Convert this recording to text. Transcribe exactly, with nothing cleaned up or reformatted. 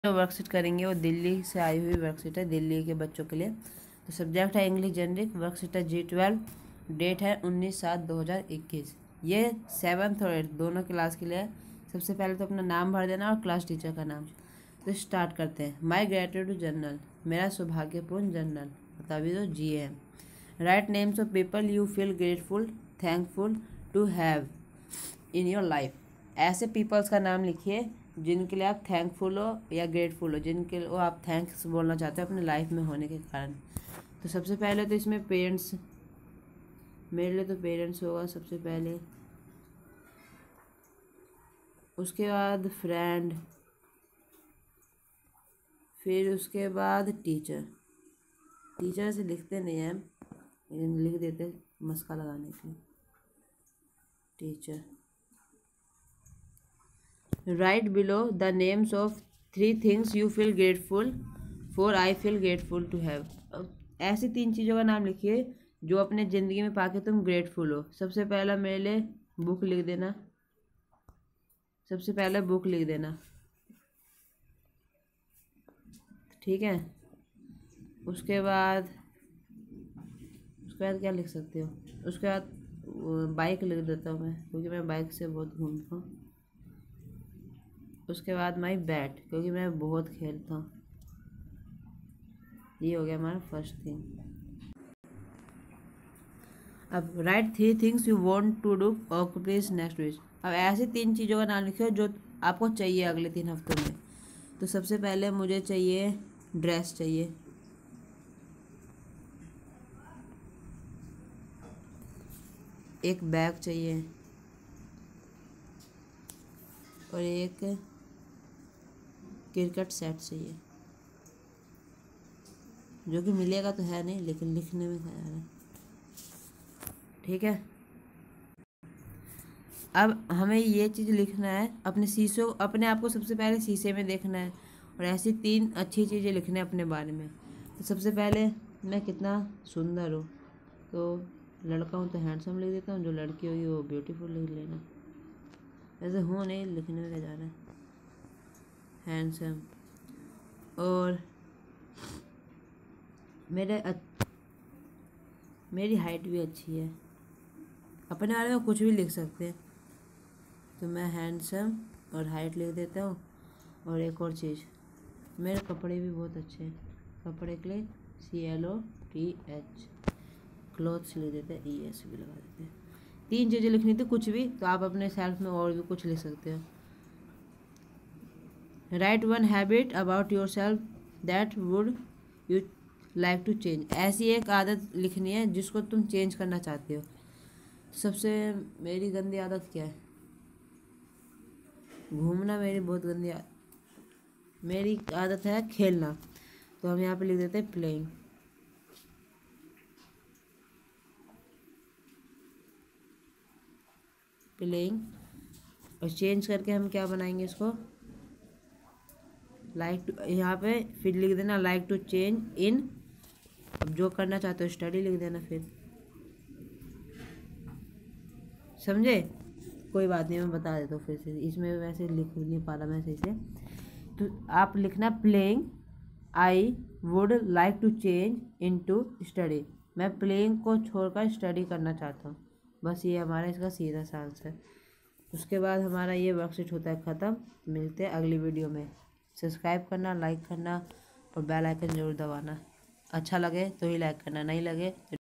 जो वर्कशीट करेंगे वो दिल्ली से आई हुई वर्कशीट है, दिल्ली के बच्चों के लिए। तो सब्जेक्ट है इंग्लिश जनरिक, वर्कशीट है जी ट्वेल्व, डेट है उन्नीस सात दो हज़ार इक्कीस। ये सेवन्थ और एट्थ दोनों क्लास के लिए है। सबसे पहले तो अपना नाम भर देना और क्लास टीचर का नाम। तो स्टार्ट करते हैं। माई ग्रेटिट्यूड जर्नल, मेरा सौभाग्यपूर्ण जर्नल, तभी तो जी एम। Write names of people you feel grateful thankful to have in your life. ऐसे पीपल्स का नाम लिखिए जिनके लिए आप थैंकफुल हो या ग्रेटफुल हो, जिनके लिए आप थैंक्स बोलना चाहते हो अपने लाइफ में होने के कारण। तो सबसे पहले तो इसमें पेरेंट्स, मेरे लिए तो पेरेंट्स होगा सबसे पहले, उसके बाद फ्रेंड, फिर उसके बाद टीचर। टीचर से लिखते नहीं हैं लेकिन लिख देते मस्का लगाने के लिए, teacher. Write below the names of three things you feel grateful for. I feel grateful to have. ऐसी तीन चीज़ों का नाम लिखिए जो अपने ज़िंदगी में पाके तुम ग्रेटफुल हो। सबसे पहला मेरे लिए बुक लिख देना, सबसे पहले बुक लिख देना, ठीक है। उसके बाद उसके बाद क्या लिख सकते हो, उसके बाद बाइक लिख देता हूँ मैं, क्योंकि मैं बाइक से बहुत घूमता हूँ। उसके बाद माई बैट, क्योंकि मैं बहुत खेलता हूँ। ये हो गया हमारा फर्स्ट थिंग। अब write three things you want to do ऑक्यूपेज नेक्स्ट वीक। अब ऐसी तीन चीज़ों का नाम लिखो जो आपको चाहिए अगले तीन हफ्तों में। तो सबसे पहले मुझे चाहिए ड्रेस चाहिए, एक बैग चाहिए और एक क्रिकेट सेट चाहिए, जो कि मिलेगा तो है नहीं लेकिन लिखने में ख्याल है, ठीक है। अब हमें ये चीज़ लिखना है, अपने शीशों अपने आप को सबसे पहले शीशे में देखना है और ऐसी तीन अच्छी चीज़ें लिखना है अपने बारे में। तो सबसे पहले मैं कितना सुंदर हूँ, तो लड़का हूँ तो हैंडसम लिख देता हूँ, जो लड़की होगी वो ब्यूटीफुल लिख लेना। ऐसे हूँ नहीं, लिखने में क्या जाना है, हैंडसम। और मेरे अ... मेरी हाइट भी अच्छी है। अपने बारे में कुछ भी लिख सकते हैं, तो मैं हैंडसम और हाइट लिख देता हूँ। और एक और चीज़, मेरे कपड़े भी बहुत अच्छे हैं, कपड़े के लिए C L O T H, clothes लिख देते हैं, ई एस भी लगा देते हैं। तीन चीज़ें लिखनी थी कुछ भी, तो आप अपने सेल्फ में और भी कुछ लिख सकते हो। Write one habit about yourself that would you like to change. ऐसी एक आदत लिखनी है जिसको तुम चेंज करना चाहते हो। सबसे मेरी गंदी आदत क्या है, घूमना मेरी बहुत गंदी आदत। मेरी आदत है खेलना, तो हम यहाँ पे लिख देते हैं प्लेइंग, प्लेइंग। और चेंज करके हम क्या बनाएंगे इसको, लाइक टू, यहाँ पे फिर लिख देना लाइक टू चेंज इन। अब जो करना चाहते हो स्टडी लिख देना, फिर समझे। कोई बात नहीं, मैं बता देता हूँ फिर से, इसमें वैसे लिख नहीं पा रहा मैं सही से। तो आप लिखना playing I would like to change into study. मैं प्लेइंग को छोड़कर स्टडी करना चाहता हूँ। बस ये हमारा इसका सीधा सा आंसर है। उसके बाद हमारा ये वर्कशीट होता है ख़त्म। मिलते हैं अगली वीडियो में। सब्सक्राइब करना, लाइक करना और बेल आइकन ज़रूर दबाना। अच्छा लगे तो ही लाइक करना, नहीं लगे तो